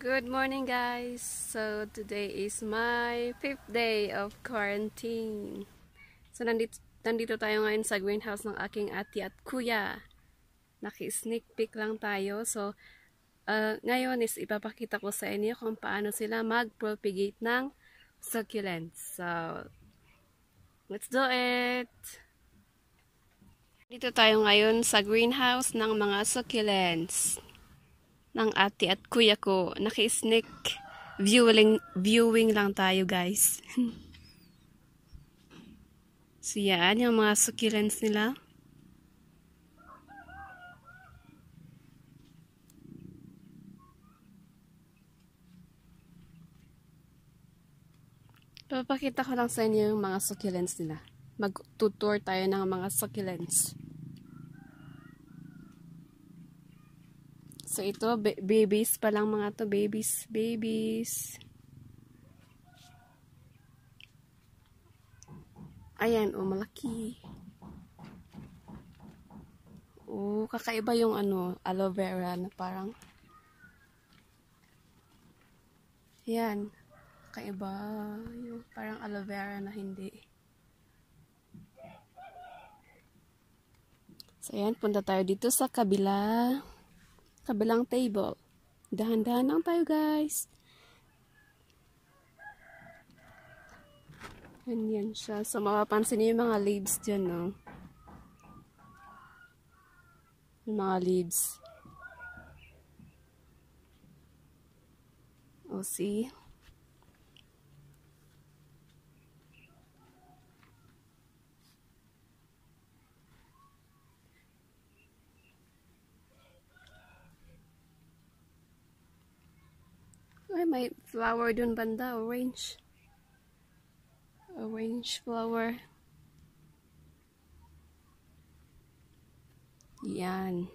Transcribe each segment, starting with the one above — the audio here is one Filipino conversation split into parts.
Good morning guys! So today is my 5th day of quarantine. So nandito tayo ngayon sa greenhouse ng aking ate at kuya. Naki-sneak peek lang tayo. So ngayon is ipapakita ko sa inyo kung paano sila mag-propagate ng succulents. So let's do it! Dito tayo ngayon sa greenhouse ng mga succulents ng ate at kuya ko. Naki-sneak viewing lang tayo guys. So yan, yung mga succulents nila. Papakita ko lang sa inyo yung mga succulents nila. Mag-tutor tayo ng mga succulents. So ito, babies pa lang mga to, babies. Ayan, malaki. Kakaiba yung aloe vera na parang, ayan, kakaiba yung parang aloe vera na hindi. So ayan, punta tayo dito sa kabilang table. Dahan-dahan lang tayo guys. Ganyan siya. So mapapansin niyo yung mga leaves dyan, no? Yung mga leaves. See? Ay, may flower dun banda, orange flower. Yan.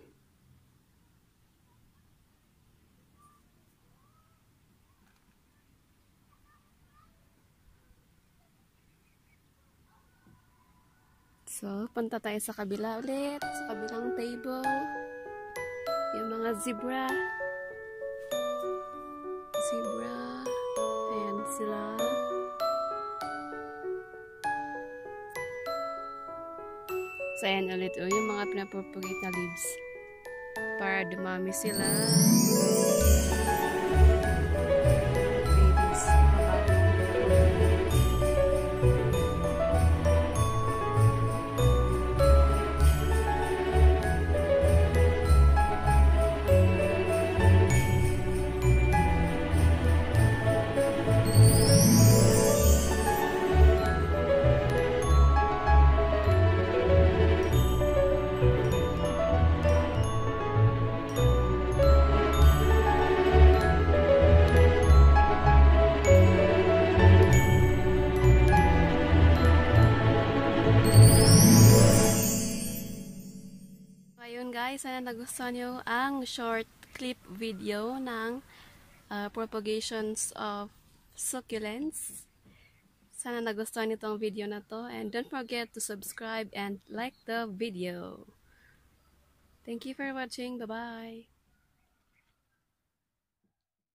So, punta tayo sa kabila ulit, sa kabilang table. Yung mga zebra. Ayan sila. So, ayan ulit yung mga pinapropagate na leaves. Para dumami sila. Babies. Guys, sana nagustuhan nyo ang short clip video ng propagations of succulents. Sana nagustuhan nyo itong video na to, and don't forget to subscribe and like the video. Thank you for watching. Bye-bye.